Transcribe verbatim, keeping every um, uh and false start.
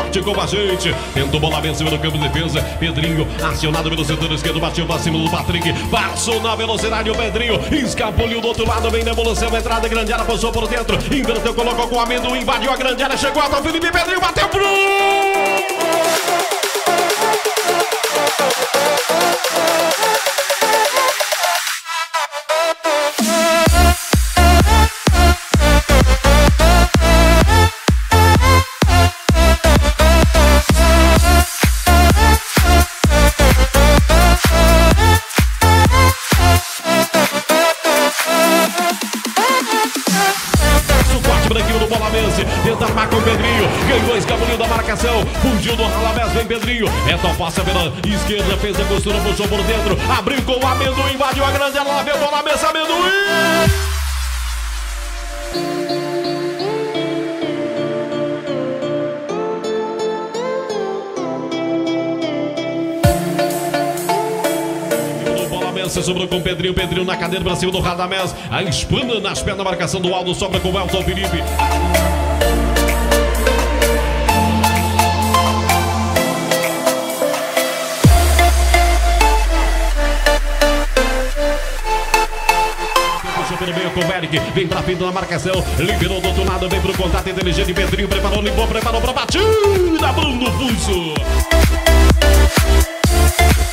bate com a gente. Tenta o bola, venceu no campo de defesa. Pedrinho, acionado pelo setor esquerdo, bateu pra cima do Patrick. Passou na velocidade o Pedrinho. Escapuliu do outro lado, vem na evolução, entrada grande área, passou por dentro. Inverteu, colocou com o amendoim, invadiu a grande área, chegou até o Felipe Pedrinho, bateu pro... Tenta armar com o Pedrinho, ganhou, escapuliu da marcação, fugiu do Ralamés, vem Pedrinho, então passa pela esquerda, fez a costura, puxou por dentro, abriu com o amendoim, invadiu a grande área, veio bola mesa, amendoim! Sobrou com o Pedrinho, Pedrinho na cadeira pra cima do Radamés, a espana nas pernas, a marcação do Aldo, sobra com o Elton Felipe. Puxou pelo meio com o Eric, vem pra frente na marcação, liberou do outro lado, vem pro contato inteligente, Pedrinho preparou, limpou, preparou pra batida, Bruno Fuso.